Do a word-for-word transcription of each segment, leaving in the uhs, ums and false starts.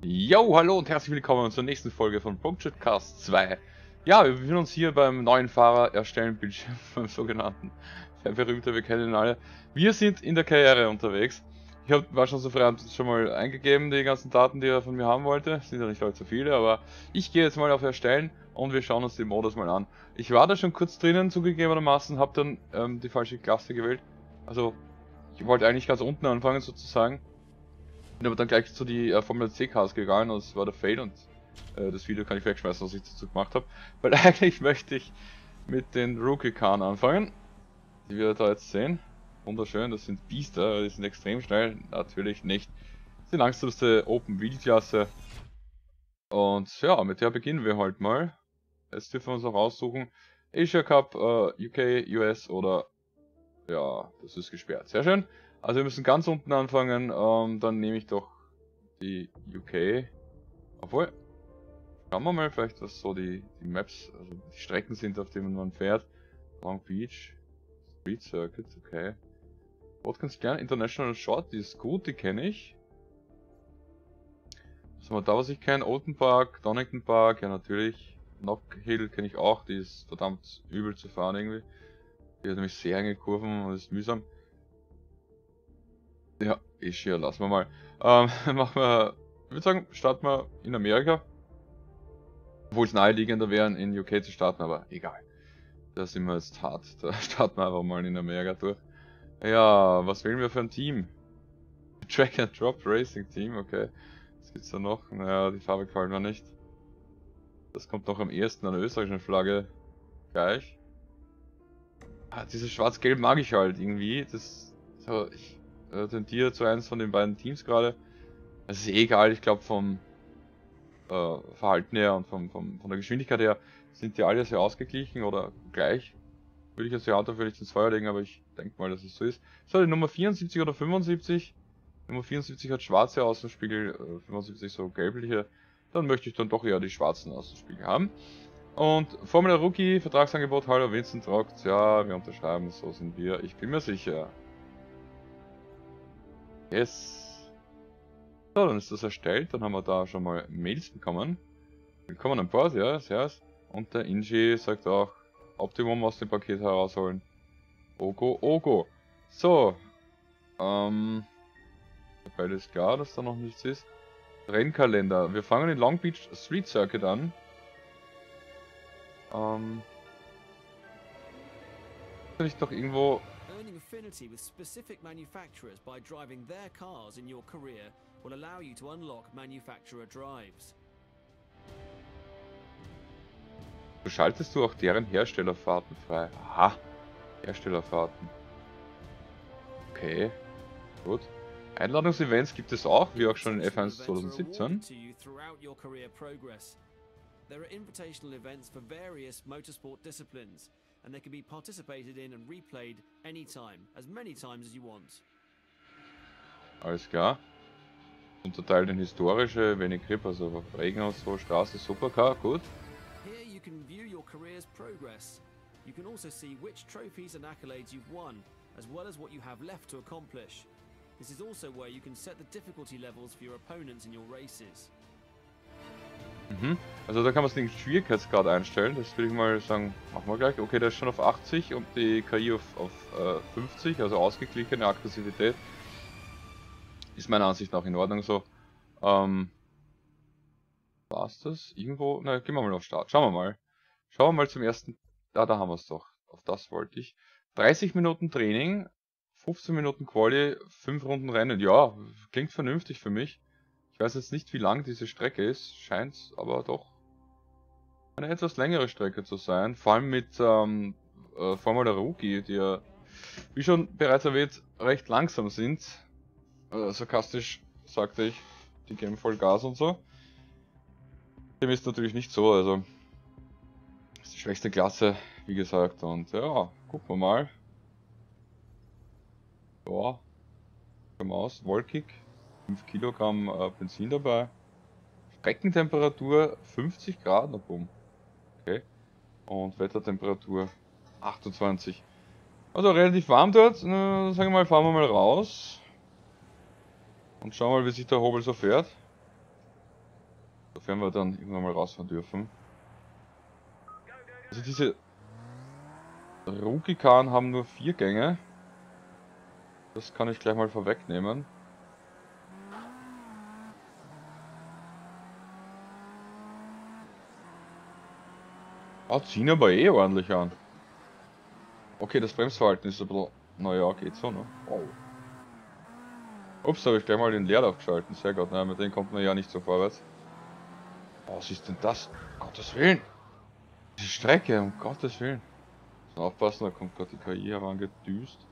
Yo, hallo und herzlich willkommen zur nächsten Folge von Punktshotcast zwei. Ja, wir befinden uns hier beim neuen Fahrer erstellen Bildschirm, beim sogenannten. Der berühmte, wir kennen ihn alle. Wir sind in der Karriere unterwegs. Ich hab, war schon so frei, hab schon mal eingegeben, die ganzen Daten, die er von mir haben wollte. Es sind ja nicht allzu viele, aber ich gehe jetzt mal auf Erstellen und wir schauen uns die Modus mal an. Ich war da schon kurz drinnen, zugegebenermaßen, habe dann ähm, die falsche Klasse gewählt. Also, ich wollte eigentlich ganz unten anfangen sozusagen. Bin aber dann gleich zu die äh, Formel C Cars gegangen und es war der Fail und äh, das Video kann ich wegschmeißen, was ich dazu gemacht habe. Weil eigentlich möchte ich mit den Rookie Cars anfangen, die wir da jetzt sehen. Wunderschön, das sind Biester, die sind extrem schnell, natürlich nicht. Das ist die langsamste Open Wheel Klasse. Und ja, mit der beginnen wir halt mal. Jetzt dürfen wir uns auch aussuchen, Asia Cup, äh, U K, U S oder ja, das ist gesperrt. Sehr schön. Also wir müssen ganz unten anfangen. Ähm, dann nehme ich doch die U K. Obwohl, schauen wir mal vielleicht, was so die, die Maps, also die Strecken sind, auf denen man fährt. Long Beach, Street Circuit, okay. Watkins Glen International Short, die ist gut, die kenne ich. Was haben wir da, was ich kenne? Oldton Park, Donington Park, ja natürlich. Knock Hill kenne ich auch, die ist verdammt übel zu fahren irgendwie. Die hat nämlich sehr enge Kurven und ist mühsam. Ja, ich hier, lassen wir mal. Ähm, machen wir, ich würde sagen, starten wir in Amerika. Obwohl es naheliegender wäre, in U K zu starten, aber egal. Da sind wir jetzt hart. Da starten wir einfach mal in Amerika durch. Ja, was wählen wir für ein Team? Track and Drop Racing Team, okay. Was gibt's da noch? Naja, die Farbe gefällt mir nicht. Das kommt noch am ehesten an der österreichischen Flagge gleich. Ah, dieses Schwarz-Gelb mag ich halt irgendwie. Das, so, ich äh, tendiere zu eins von den beiden Teams gerade. Es ist eh egal, ich glaube vom äh, Verhalten her und vom, vom, von der Geschwindigkeit her sind die alle sehr ausgeglichen oder gleich. Würde ich jetzt die Hand auf vielleicht ins Feuer legen, aber ich denke mal, dass es so ist. So, die Nummer vierundsiebzig oder fünfundsiebzig. Nummer vierundsiebzig hat schwarze Außenspiegel, äh, fünfundsiebzig so gelbliche. Dann möchte ich dann doch eher die schwarzen Außenspiegel haben. Und Formel Rookie, Vertragsangebot, hallo Vincent Rockt, ja, wir unterschreiben, so sind wir, ich bin mir sicher. Yes. So, dann ist das erstellt, dann haben wir da schon mal Mails bekommen. Willkommen an Bord, ja, servus. Und der Inji sagt auch, Optimum aus dem Paket herausholen. Ogo, Ogo. So, ähm, weil ist klar, dass da noch nichts ist. Rennkalender, wir fangen in Long Beach Street Circuit an. Ähm, kann ich doch irgendwo... Earning affinity with specific manufacturers by driving their cars in your career will allow you to unlock manufacturer drives. Schaltest du auch deren Herstellerfahrten frei? Aha, Herstellerfahrten. Okay, gut. Einladungsevents gibt es auch, wie auch schon in F eins zweitausendsiebzehn. There are invitational events for various motorsport disciplines, and they can be participated in and replayed anytime, as many times as you want. Alles klar. Unterteilt in historische, wenig Grip, also Regen und so, Straße, Supercar, gut. Here you can view your career's progress. You can also see which trophies and accolades you've won, as well as what you have left to accomplish. This is also where you can set the difficulty levels for your opponents in your races. Mhm. Also da kann man den Schwierigkeitsgrad einstellen, das würde ich mal sagen, machen wir gleich. Okay, der ist schon auf achtzig und die K I auf, auf äh, fünfzig, also ausgeglichene Aggressivität. Ist meiner Ansicht nach in Ordnung so. Ähm, war's das? Irgendwo? Na, gehen wir mal auf Start. Schauen wir mal. Schauen wir mal zum ersten. Ah, da haben wir es doch. Auf das wollte ich. dreißig Minuten Training, fünfzehn Minuten Quali, fünf Runden Rennen. Ja, klingt vernünftig für mich. Ich weiß jetzt nicht, wie lang diese Strecke ist. Scheint aber doch eine etwas längere Strecke zu sein. Vor allem mit ähm, äh, Formula Rookie, die ja, wie schon bereits erwähnt, recht langsam sind. Äh, sarkastisch sagte ich, die geben voll Gas und so. Dem ist natürlich nicht so, also ist die schwächste Klasse, wie gesagt, und ja, gucken wir mal. Ja, schauen wir aus, wolkig, fünf Kilogramm äh, Benzin dabei. Streckentemperatur fünfzig Grad, na bumm. Okay. Und Wettertemperatur achtundzwanzig. Also relativ warm dort, äh, sagen wir mal, fahren wir mal raus. Und schauen mal, wie sich der Hobel so fährt. sofern wir dann irgendwann mal rausfahren dürfen. Also diese Ruki-Karren haben nur vier Gänge. Das kann ich gleich mal vorwegnehmen. Ah, ziehen aber eh ordentlich an. Okay, das Bremsverhalten ist ein bisschen... Naja, geht so, ne? Wow. Ups, da habe ich gleich mal den Leerlauf geschalten. Sehr gut, nein, mit dem kommt man ja nicht so vorwärts. Oh, was ist denn das? Um Gottes Willen! Die Strecke, um Gottes Willen. Muss aufpassen, da kommt gerade die K I herangedüst.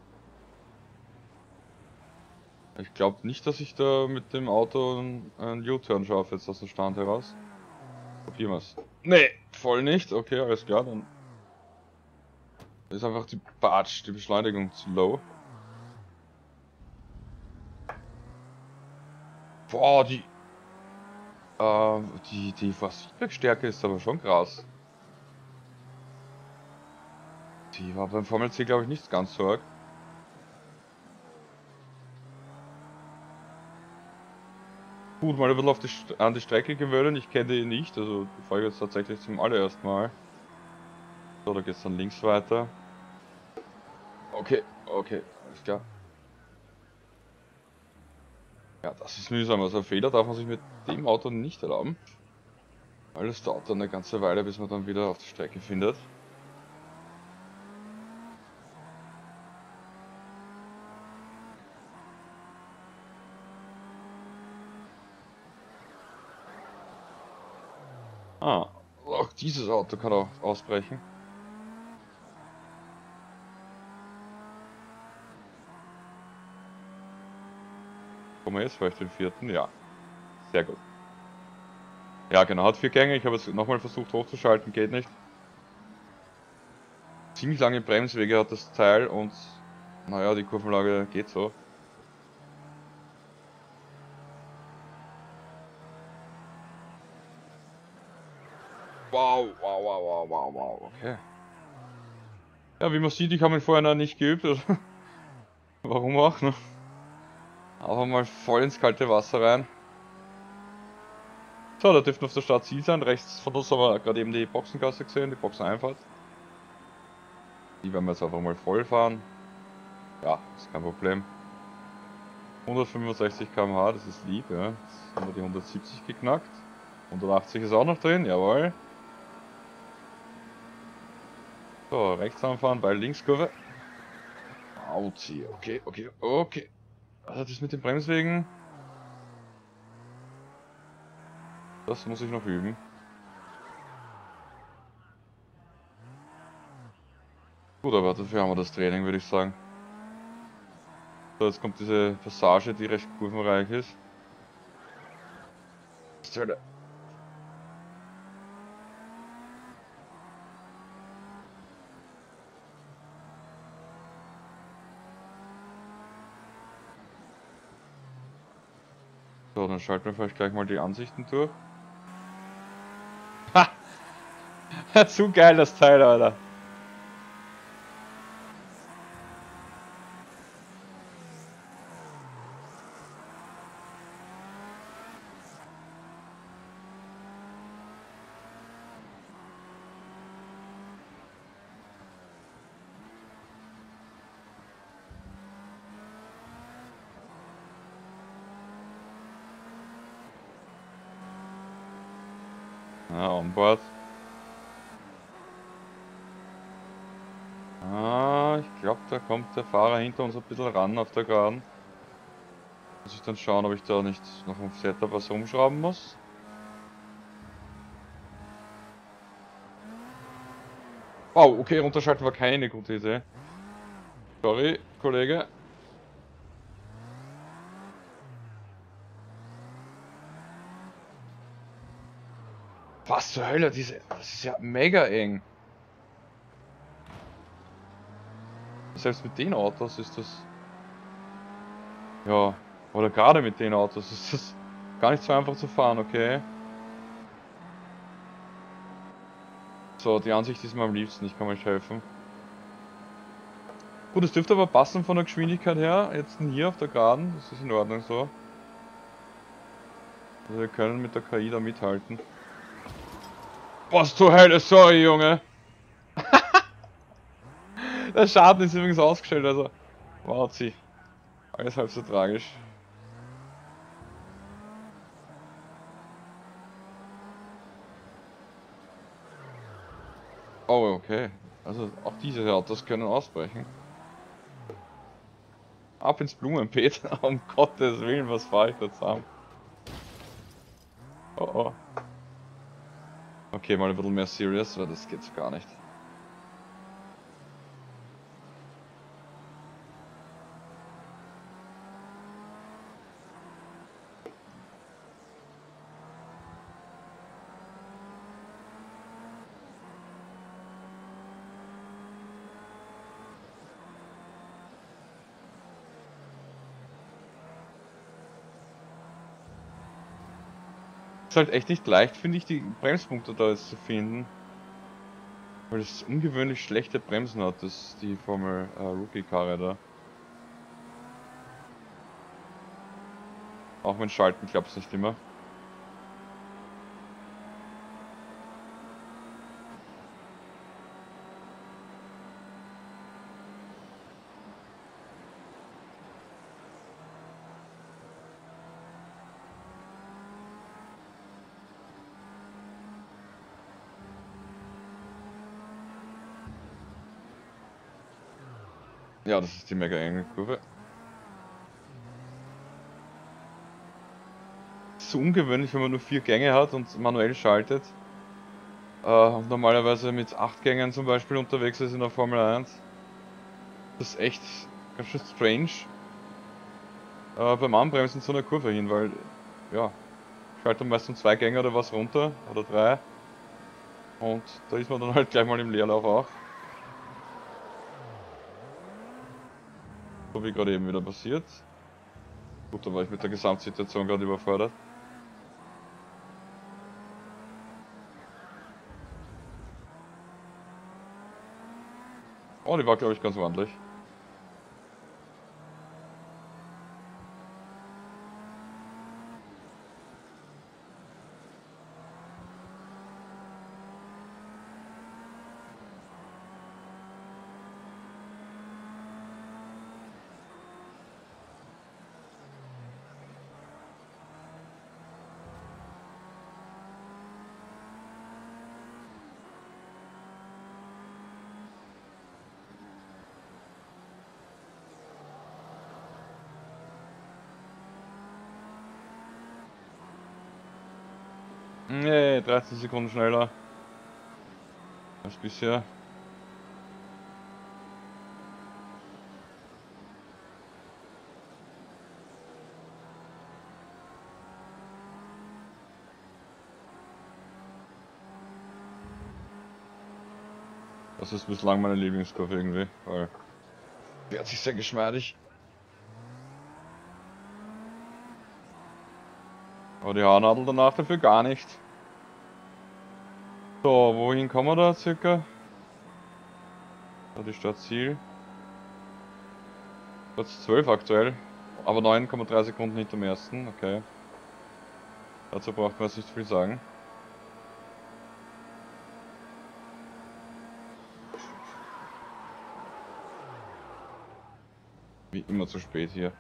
Ich glaube nicht, dass ich da mit dem Auto einen U-Turn schaffe, jetzt aus dem Stand heraus. Probieren wir's. Nee, voll nicht. Okay, alles klar, dann ist einfach die Batsch, die Beschleunigung zu low. Boah, die... Äh, die, die Feedback-Stärke ist aber schon krass. Die war beim Formel C, glaube ich, nicht ganz so arg. Gut, mal ein bisschen auf die St an die Strecke gewöhnen, ich kenne die nicht, also die fahre ich jetzt tatsächlich zum allerersten Mal. So, da geht's dann links weiter. Okay, okay, alles klar. Ja, das ist mühsam, also Fehler darf man sich mit dem Auto nicht erlauben. Alles dauert dann eine ganze Weile, bis man dann wieder auf die Strecke findet. Ah, auch dieses Auto kann auch ausbrechen. Kommen wir jetzt vielleicht den vierten? Ja. Sehr gut. Ja, genau, hat vier Gänge. Ich habe jetzt nochmal versucht hochzuschalten, geht nicht. Ziemlich lange Bremswege hat das Teil und naja, die Kurvenlage geht so. Wow, wow, wow, wow, wow, wow, okay. Ja, wie man sieht, ich habe ihn vorher noch nicht geübt. Also warum auch, ne? Aber mal voll ins kalte Wasser rein. So, da dürften auf der Start Ziel sein. Rechts von uns haben wir gerade eben die Boxengasse gesehen, die Boxeneinfahrt. Die werden wir jetzt einfach mal voll fahren. Ja, ist kein Problem. hundertfünfundsechzig Kilometer pro Stunde, das ist lieb, ja. Jetzt haben wir die hundertsiebzig geknackt. hundertachtzig ist auch noch drin, jawohl. So, rechts anfahren bei Linkskurve. Auzi, okay, okay, okay. Was hat das mit den Bremswegen? Das muss ich noch üben. Gut, aber dafür haben wir das Training, würde ich sagen. So, jetzt kommt diese Passage, die recht kurvenreich ist. So, dann schalten wir vielleicht gleich mal die Ansichten durch. Ha! Zu geil das Teil, Alter. Ja, onboard. Ah, ich glaube, da kommt der Fahrer hinter uns ein bisschen ran auf der Geraden. Muss ich dann schauen, ob ich da nicht noch im Setup was rumschrauben muss. Wow, okay, runterschalten war keine gute Idee. Sorry, Kollege. Was zur Hölle, diese, das ist ja mega eng. Selbst mit den Autos ist das... Ja, oder gerade mit den Autos ist das gar nicht so einfach zu fahren, okay. So, die Ansicht ist mir am liebsten, ich kann euch helfen. Gut, es dürfte aber passen von der Geschwindigkeit her, jetzt hier auf der Geraden, das ist in Ordnung so. Also wir können mit der K I da mithalten. Was zur Hölle, sorry Junge! Der Schaden ist übrigens ausgestellt, also... Wow, sie. Alles halb so tragisch. Oh, okay. Also auch diese Autos können ausbrechen. Ab ins Blumenbeet, um Gottes Willen, was fahre ich da zusammen? Oh oh. Okay, mal ein bisschen mehr serious, weil das geht so gar nicht. Ist halt echt nicht leicht, finde ich, die Bremspunkte da jetzt zu finden. Weil es ungewöhnlich schlechte Bremsen hat, das die Formel äh, Rookie-Karre da. Auch mit Schalten klappt es nicht immer. Ja, das ist die mega enge Kurve. So ungewöhnlich, wenn man nur vier Gänge hat und manuell schaltet. Äh, und normalerweise mit acht Gängen zum Beispiel unterwegs ist in der Formel eins. Das ist echt ganz schön strange. Äh, beim Anbremsen zu einer Kurve hin, weil, ja, ich schalte meistens zwei Gänge oder was runter, oder drei. Und da ist man dann halt gleich mal im Leerlauf auch. So wie gerade eben wieder passiert. Gut, da war ich mit der Gesamtsituation gerade überfordert. Oh, die war glaube ich ganz ordentlich. Nee, dreizehn Sekunden schneller als bisher. Das ist bislang meine Lieblingskurve irgendwie, weil fährt sich sehr geschmeidig. Aber die Haarnadel danach dafür gar nicht. So, wohin kommen wir da circa? Da die Stadt Ziel. Platz zwölf aktuell, aber neun Komma drei Sekunden hinter dem ersten, okay. Dazu braucht man jetzt nicht viel sagen. Wie immer zu spät hier.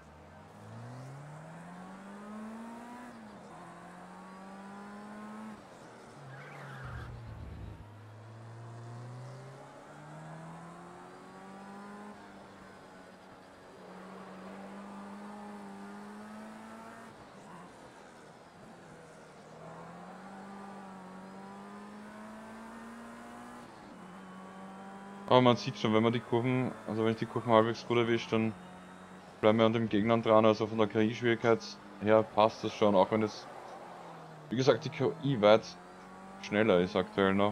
Aber man sieht schon, wenn man die Kurven, also wenn ich die Kurven halbwegs gut erwische, dann bleiben wir an dem Gegner dran, also von der K I-Schwierigkeit her passt das schon, auch wenn es, wie gesagt, die K I weit schneller ist aktuell noch.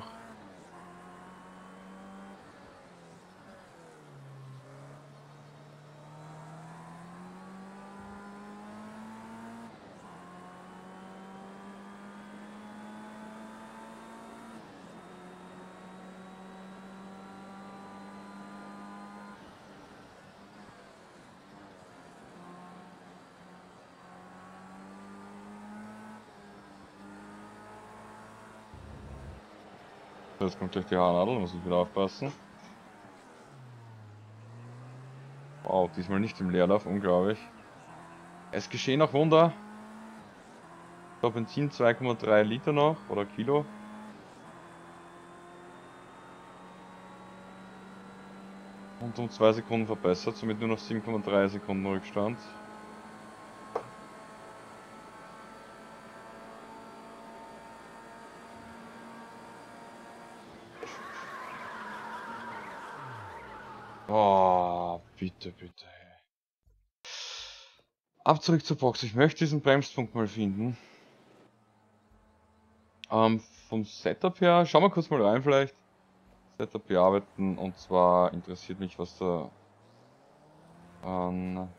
Jetzt kommt gleich die Haarnadel, muss ich wieder aufpassen. Wow, diesmal nicht im Leerlauf, unglaublich. Es geschehen auch Wunder. Ich glaube Benzin zwei Komma drei Liter noch, oder Kilo. Und um zwei Sekunden verbessert, somit nur noch sieben Komma drei Sekunden Rückstand. Oh, bitte, bitte. Ab zurück zur Box. Ich möchte diesen Bremspunkt mal finden. Ähm, vom Setup her, schauen wir kurz mal rein vielleicht. Setup bearbeiten, und zwar interessiert mich, was da an...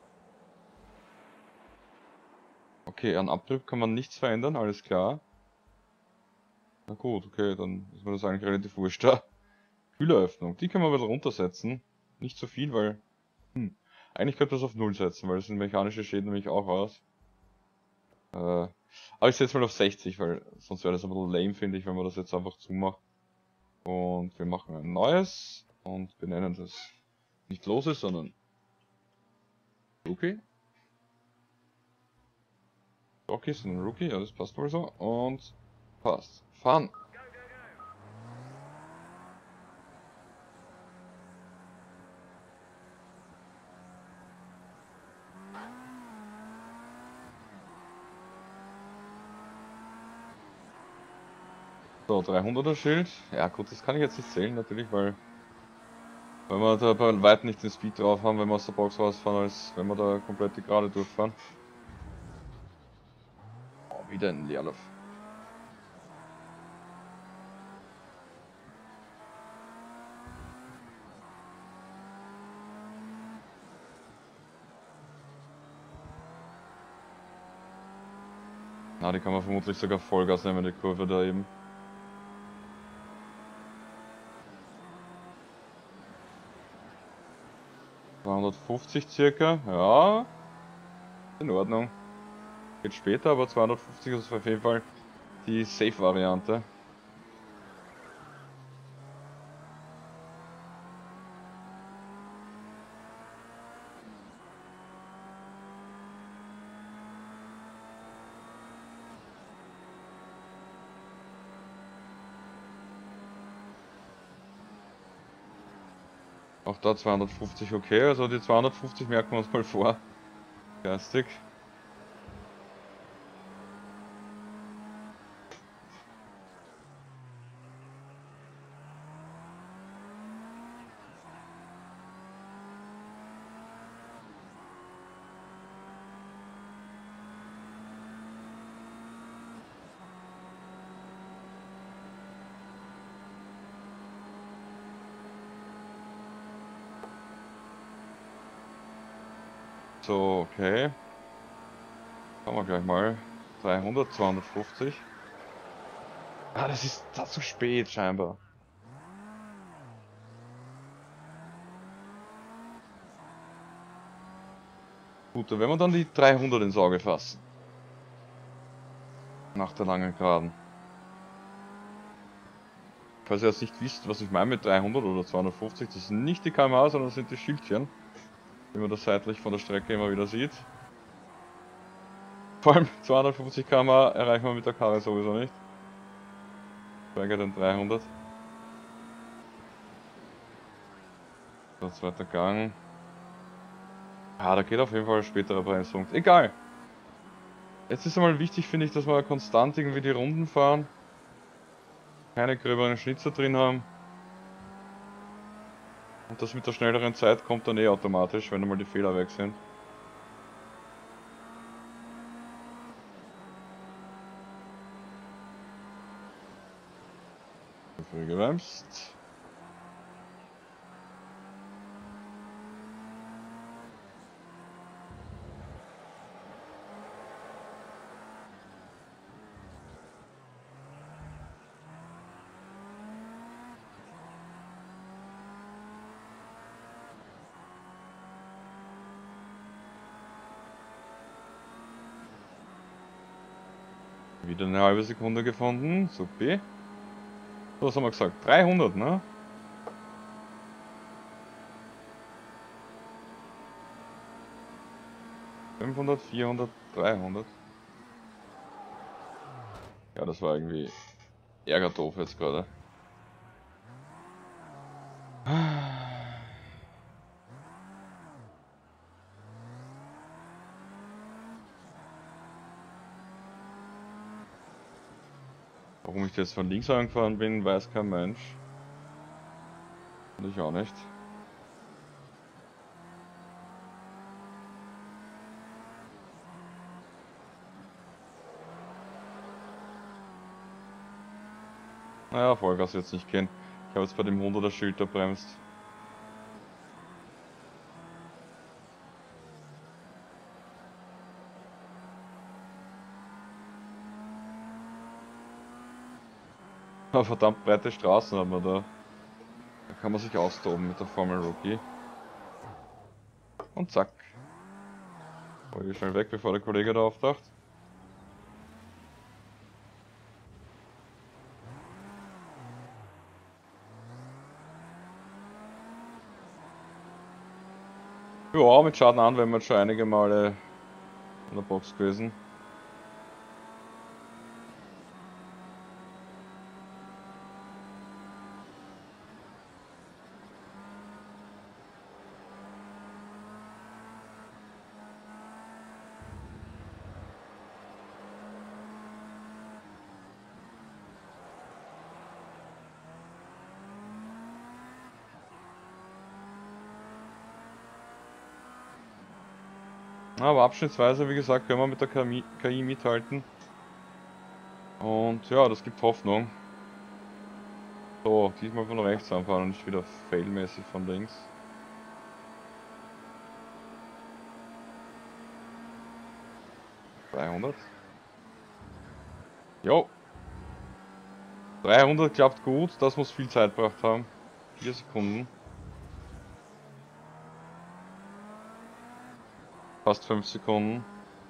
Okay, an Abtrieb kann man nichts verändern, alles klar. Na gut, okay, dann ist mir das eigentlich relativ wurscht da. Kühleröffnung, die können wir ein bisschen runtersetzen. Nicht so viel, weil... Hm, eigentlich könnte man das auf null setzen, weil das sind mechanische Schäden nämlich auch aus. Äh, aber ich setze mal auf sechzig, weil sonst wäre das ein bisschen lame, finde ich, wenn man das jetzt einfach zumacht. Und wir machen ein neues und benennen das nicht Lose, sondern Rookie. Rocky, sondern Rookie, ja, das passt wohl so. Und passt. Fahren! So, dreihunderter Schild. Ja gut, das kann ich jetzt nicht zählen natürlich, weil wenn wir da bei weitem nicht den Speed drauf haben, wenn wir aus der Box rausfahren, als wenn wir da komplett die Gerade durchfahren. Oh, wieder ein Leerlauf. Na, die kann man vermutlich sogar Vollgas nehmen, die Kurve da eben. zweihundertfünfzig circa, ja, in Ordnung. Geht später, aber zweihundertfünfzig ist auf jeden Fall die Safe-Variante. Auch da zweihundertfünfzig okay, also die zweihundertfünfzig merken wir uns mal vor. Geistig. So, okay. Schauen wir gleich mal. dreihundert, zweihundertfünfzig. Ah, das ist da zu spät scheinbar. Gut, dann werden wir dann die dreihundert ins Auge fassen. Nach der langen Geraden. Falls ihr jetzt nicht wisst, was ich meine mit dreihundert oder zweihundertfünfzig, das sind nicht die K M H, sondern das sind die Schildchen, wie man das seitlich von der Strecke immer wieder sieht. Vor allem zweihundertfünfzig Kilometer pro Stunde erreichen wir mit der Karre sowieso nicht. Schweige denn dreihundert. So, zweiter Gang. Ah, da geht auf jeden Fall ein späterer Bremspunkt. Egal. Jetzt ist einmal wichtig, finde ich, dass wir konstant irgendwie die Runden fahren. Keine gröberen Schnitzer drin haben. Und das mit der schnelleren Zeit kommt dann eh automatisch, wenn einmal die Fehler weg sind. Früh gebremst. Wieder eine halbe Sekunde gefunden, super. So, was haben wir gesagt? dreihundert, ne? fünfhundert, vierhundert, dreihundert. Ja, das war irgendwie ärger doof jetzt gerade. Warum ich jetzt von links angefahren bin, weiß kein Mensch. Und ich auch nicht. Naja, Vollgas jetzt nicht gehen. Ich habe jetzt bei dem hunderter Schild da bremst. Eine verdammt breite Straßen haben wir da. Da kann man sich austoben mit der Formel Rookie. Und zack. War ich schnell weg, bevor der Kollege da auftaucht. Ja, mit Schaden an, wenn wir schon einige Male in der Box gewesen. Aber abschnittsweise, wie gesagt, können wir mit der K I mithalten. Und ja, das gibt Hoffnung. So, diesmal von rechts anfahren und nicht wieder failmäßig von links. dreihundert. Jo. dreihundert klappt gut, das muss viel Zeit gebracht haben. vier Sekunden. Fast fünf Sekunden.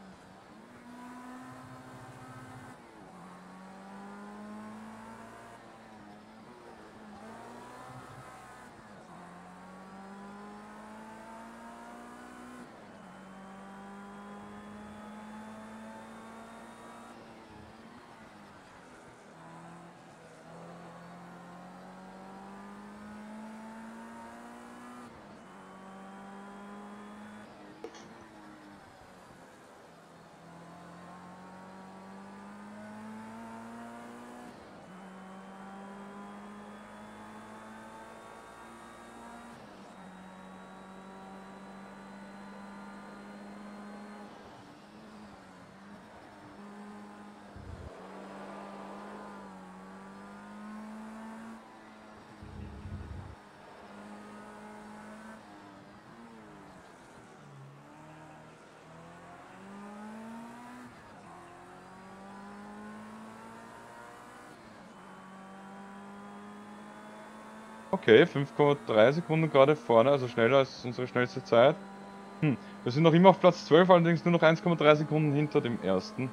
Okay, fünf Komma drei Sekunden gerade vorne, also schneller als unsere schnellste Zeit. Hm, wir sind noch immer auf Platz zwölf, allerdings nur noch eins Komma drei Sekunden hinter dem ersten.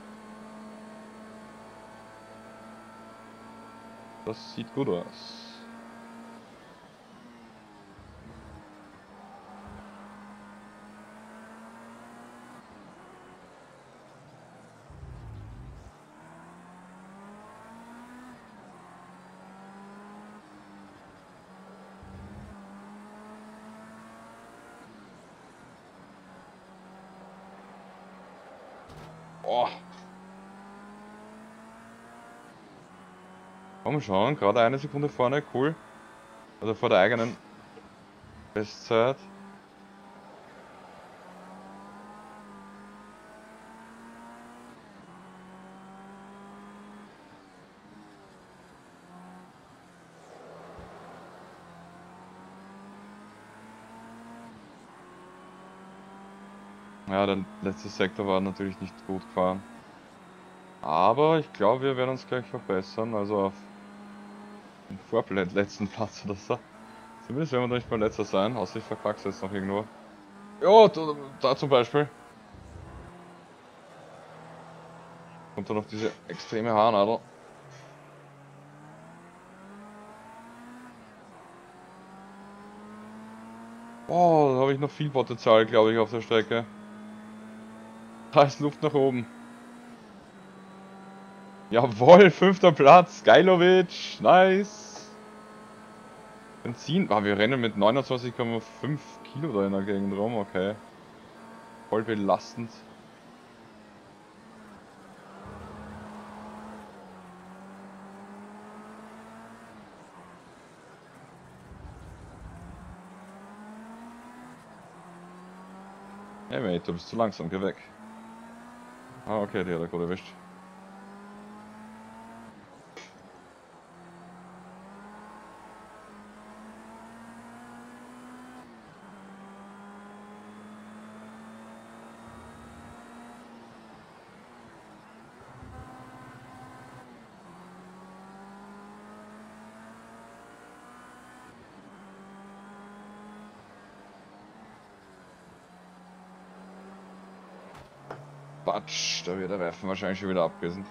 Das sieht gut aus. Oh. Komm schon, gerade eine Sekunde vorne, cool. Also vor der eigenen Bestzeit. Ja, der letzte Sektor war natürlich nicht gut gefahren. Aber ich glaube, wir werden uns gleich verbessern. Also auf den vorletzten Platz oder so. Zumindest werden wir da nicht mal letzter sein, außer ich verkack's jetzt noch irgendwo. Ja, da, da zum Beispiel. Kommt da noch diese extreme Haarnadel. Oh, da habe ich noch viel Potenzial, glaube ich, auf der Strecke. Da ist Luft nach oben. Jawohl, fünfter Platz, Gajlovic, nice. Benzin, ah, wir rennen mit neunundzwanzig Komma fünf Kilo da in der Gegend rum, okay. Voll belastend. Hey mate, du bist zu langsam, geh weg. Ah, okay, die hat er gut erwischt. Batsch, da wird der Reifen wahrscheinlich schon wieder abgerissen.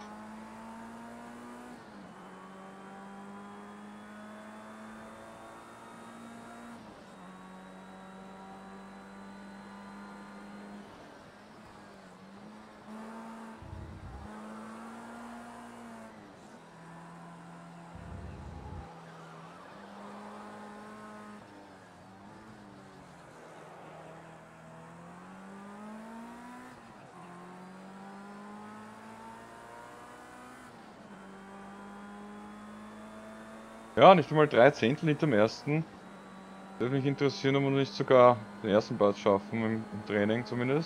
Ja, nicht einmal drei Zehntel hinterm ersten. Würde mich interessieren, ob wir nicht sogar den ersten Platz schaffen, im, im Training zumindest.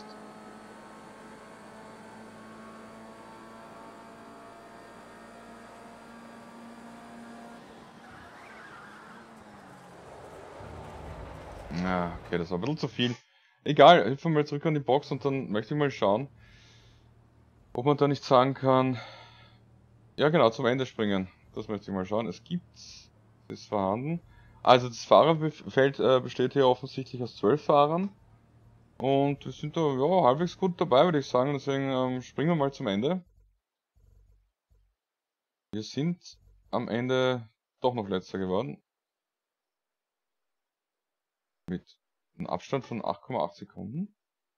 Ja, okay, das war ein bisschen zu viel. Egal, hüpfen wir mal zurück an die Box und dann möchte ich mal schauen, ob man da nicht sagen kann, ja genau, zum Ende springen. Das möchte ich mal schauen. Es gibt, es ist vorhanden. Also das Fahrerfeld äh, besteht hier offensichtlich aus zwölf Fahrern. Und wir sind da ja, halbwegs gut dabei, würde ich sagen. Deswegen ähm, springen wir mal zum Ende. Wir sind am Ende doch noch letzter geworden. Mit einem Abstand von acht Komma acht Sekunden.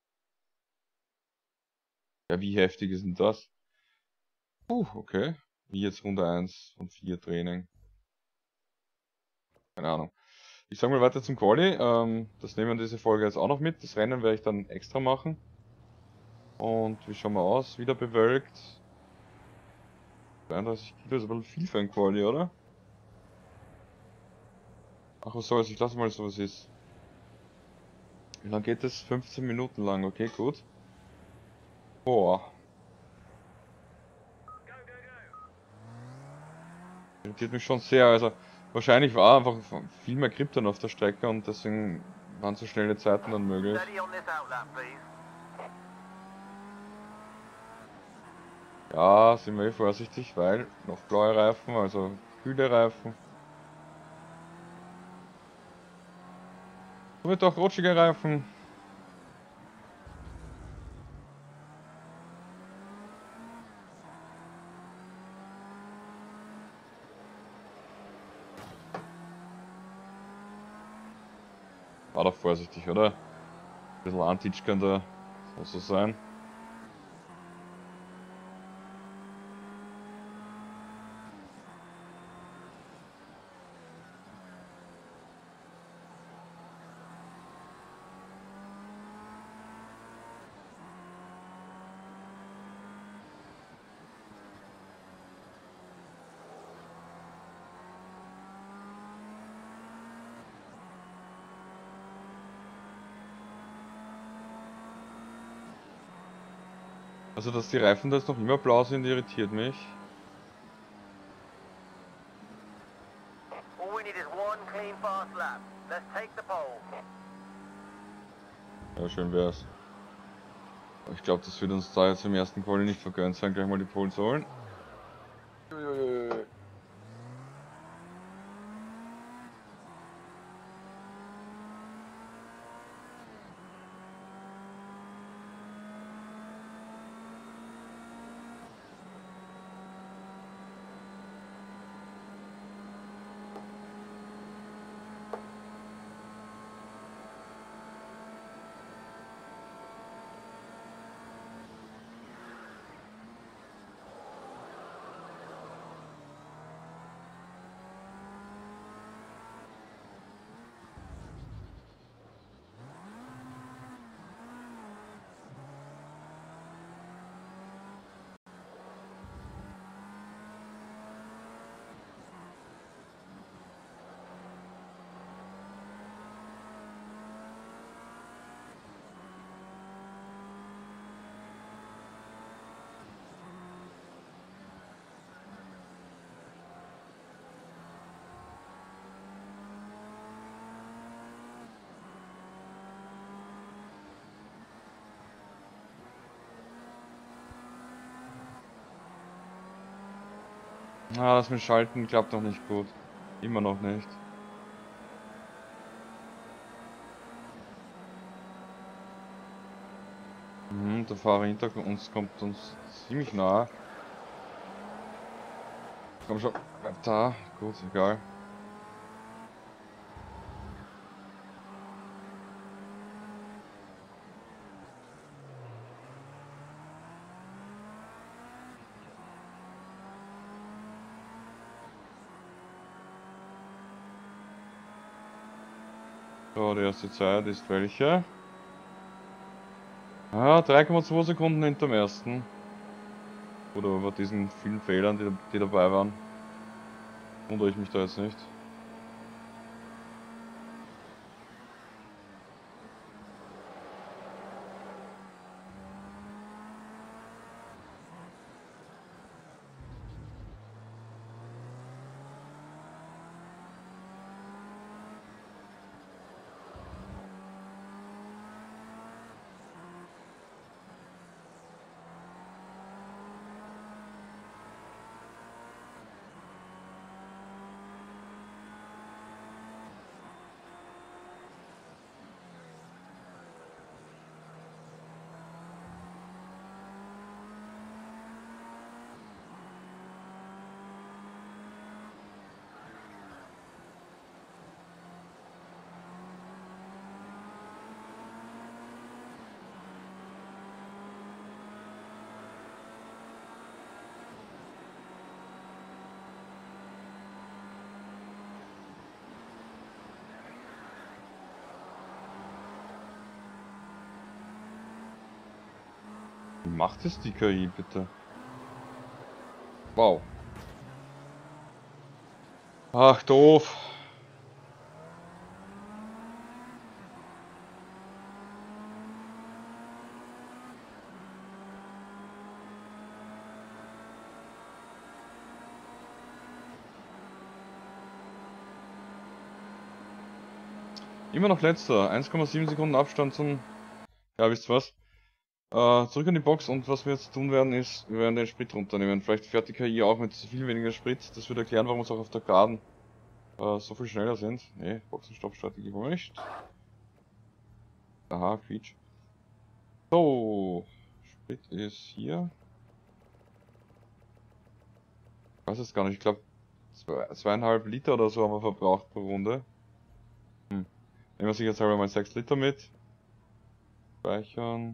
Ja, wie heftig ist denn das? Puh, okay. Wie jetzt Runde eins von vier Training. Keine Ahnung. Ich sag mal weiter zum Quali. Ähm, das nehmen wir in diese Folge jetzt auch noch mit. Das Rennen werde ich dann extra machen. Und wie schauen wir aus? Wieder bewölkt. zweiunddreißig Kilo ist aber ein bisschen viel für ein Quali, oder? Ach was soll's, ich lasse mal so was ist. Wie lang geht das? fünfzehn Minuten lang, okay, gut. Boah. Irritiert mich schon sehr, also wahrscheinlich war einfach viel mehr Grip dann auf der Strecke und deswegen waren so schnelle Zeiten dann möglich. Ja, sind wir eh vorsichtig, weil noch blaue Reifen, also kühle Reifen. Wird auch rutschige Reifen. War doch vorsichtig, oder? Ein bisschen Antitsch kann da so sein. Also, dass die Reifen da jetzt noch immer blau sind, irritiert mich. Ja, schön wär's. Aber ich glaube, das wird uns da jetzt im ersten Quali nicht vergönnt sein, gleich mal die Polen zu holen. Ah, das mit Schalten klappt noch nicht gut. Immer noch nicht. Mhm, der Fahrer hinter uns kommt uns ziemlich nah. Komm schon, bleib da. Gut, egal. So, die erste Zeit ist welche? Ah, drei Komma zwei Sekunden hinterm ersten. Oder über diesen vielen Fehlern, die, die dabei waren. Wundere ich mich da jetzt nicht. Wie macht es die K I bitte? Wow. Ach, doof. Immer noch letzter. eins Komma sieben Sekunden Abstand zum... Ja, wisst ihr was? Äh, zurück in die Box und was wir jetzt tun werden ist, wir werden den Sprit runternehmen. Vielleicht fährt die K I auch mit viel weniger Sprit. Das würde erklären, warum wir es auch auf der Geraden äh, so viel schneller sind. Ne, Boxenstopp-Strategie wollen wir nicht. Aha, Quietsch. So, Sprit ist hier. Ich weiß es gar nicht, ich glaube zwei, zweieinhalb Liter oder so haben wir verbraucht pro Runde. Hm. Nehmen wir sicherheitshalber mal sechs Liter mit. Speichern.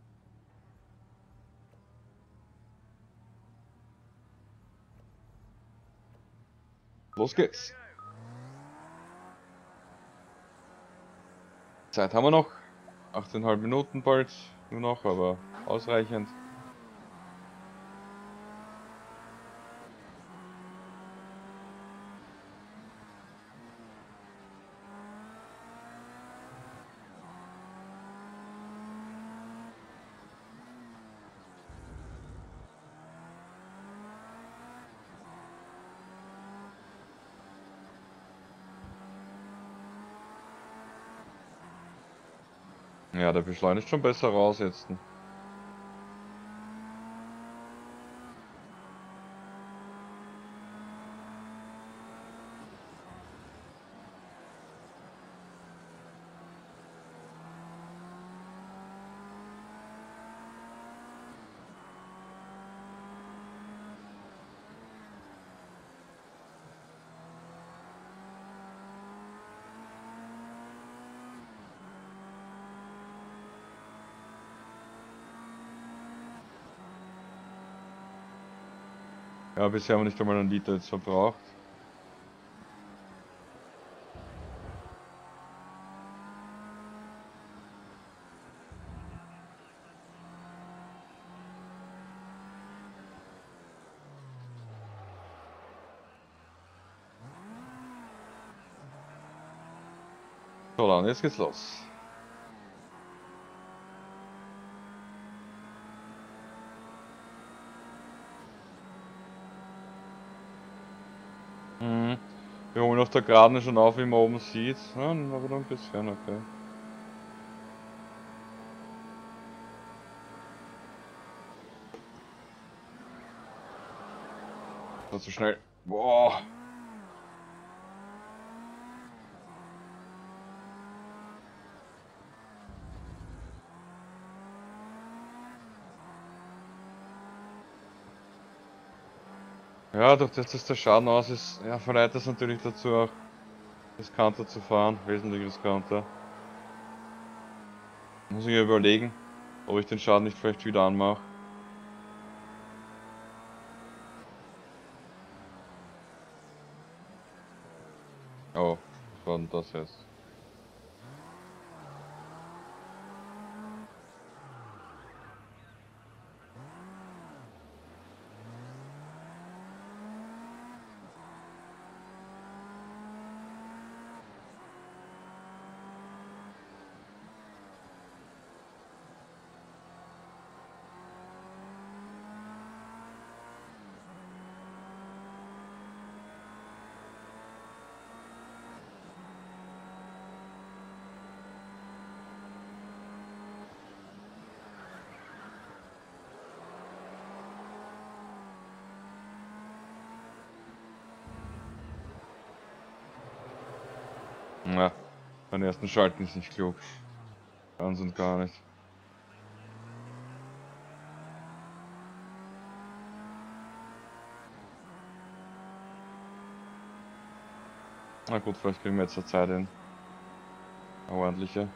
Los geht's. Zeit haben wir noch. achteinhalb Minuten bald nur noch, aber ausreichend. Ja, der beschleunigt schon besser raus jetzt. Ja, bisher haben wir nicht einmal einen Liter jetzt verbraucht. So, dann, jetzt geht's los. Mhm. Wir holen auf der Geraden schon auf, wie man oben sieht. Ja, aber noch ein bisschen, okay. Das so schnell. Boah. Ja, durch das, dass der Schaden aus ist, ja, verleitet es natürlich dazu auch, riskanter zu fahren, wesentlich riskanter. Muss ich mir überlegen, ob ich den Schaden nicht vielleicht wieder anmache. Oh, was war denn das jetzt? Na, beim ersten Schalten ist nicht klug. Ganz und gar nicht. Na gut, vielleicht kriegen wir jetzt eine Zeit hin. Eine ordentliche.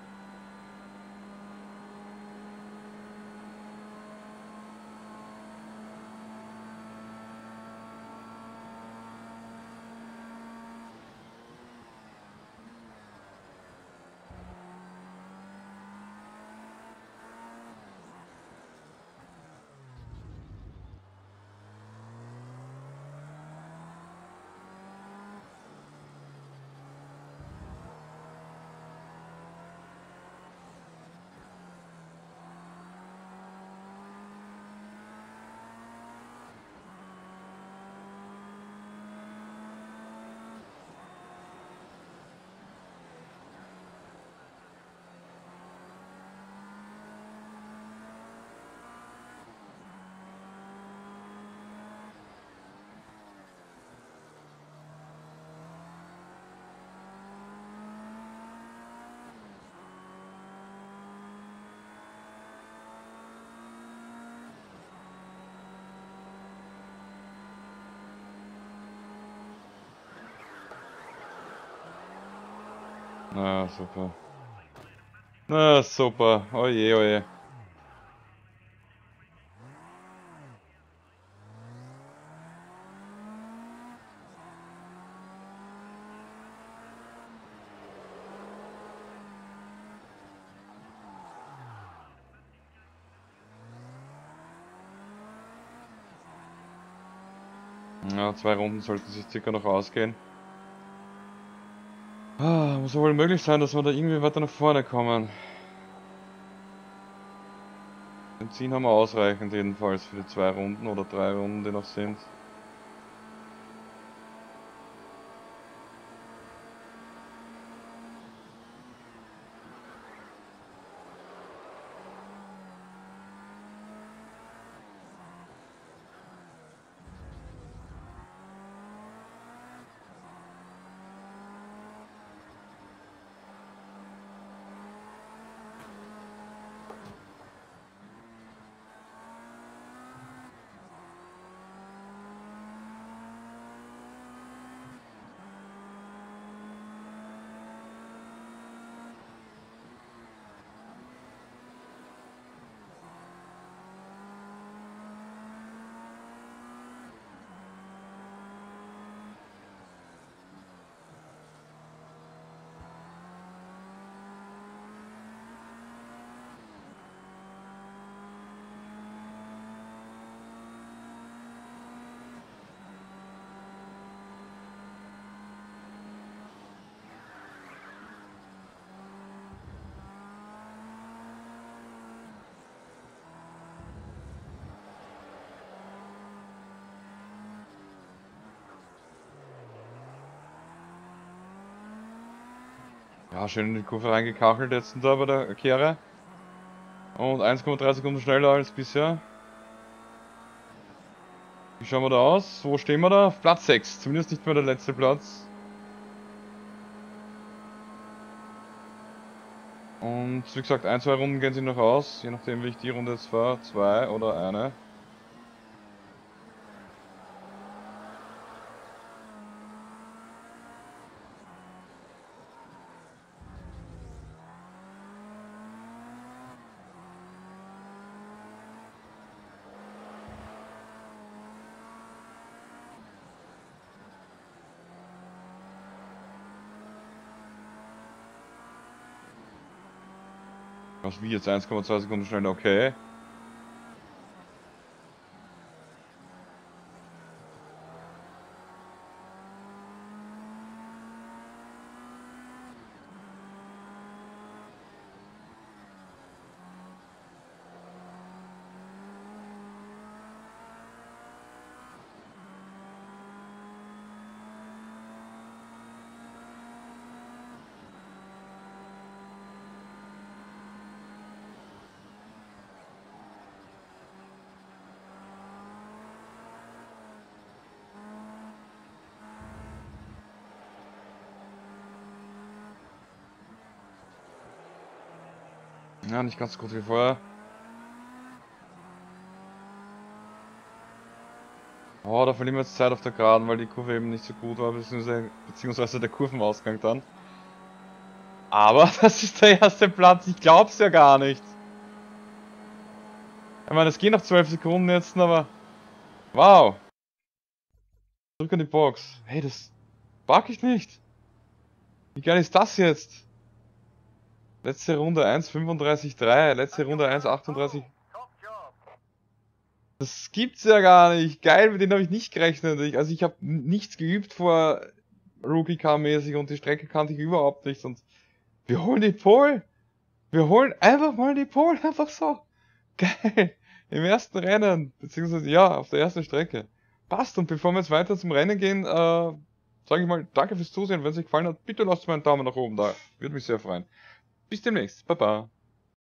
Na super. Na super. Oje, oje. Ja, zwei Runden sollten sich circa noch ausgehen. Ah, muss ja wohl möglich sein, dass wir da irgendwie weiter nach vorne kommen. Benzin haben wir ausreichend jedenfalls für die zwei Runden oder drei Runden, die noch sind. Ja, schön in die Kurve reingekachelt jetzt da bei der Kehre. Und eins Komma drei Sekunden schneller als bisher. Die Wie schauen wir da aus? Wo stehen wir da? Auf Platz sechs. Zumindest nicht mehr der letzte Platz. Und wie gesagt, ein, zwei Runden gehen sie noch aus. Je nachdem wie ich die Runde jetzt fahre. Zwei oder eine. Was wie jetzt eins Komma zwei Sekunden schneller, okay. Ja, nicht ganz so gut wie vorher. Oh, da verlieren wir jetzt Zeit auf der Geraden, weil die Kurve eben nicht so gut war, beziehungsweise, beziehungsweise der Kurvenausgang dann. Aber das ist der erste Platz, ich glaub's ja gar nicht. Ich meine, es gehen noch zwölf Sekunden jetzt, aber... Wow! Zurück in die Box. Hey, das... Pack ich nicht! Wie geil ist das jetzt? Letzte Runde eins Komma fünfunddreißig Komma drei, letzte Runde eins Komma achtunddreißig. Das gibt's ja gar nicht. Geil, mit denen habe ich nicht gerechnet. Ich, also ich habe nichts geübt vor Rookie-Car-mäßig und die Strecke kannte ich überhaupt nicht. Und wir holen die Pole. Wir holen einfach mal die Pole, einfach so. Geil. Im ersten Rennen, beziehungsweise ja, auf der ersten Strecke. Passt. Und bevor wir jetzt weiter zum Rennen gehen, äh, sage ich mal, danke fürs Zusehen. Wenn es euch gefallen hat, bitte lasst mir einen Daumen nach oben da. Würde mich sehr freuen. Bis demnächst. Baba.